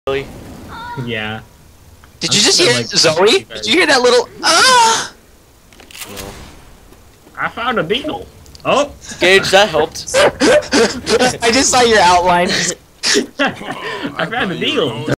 Really? Yeah. Did you just hear Zoe? Did you hear that little ah? No. I found a beetle. Oh! Gage, that helped. I just saw your outline. I found a beetle.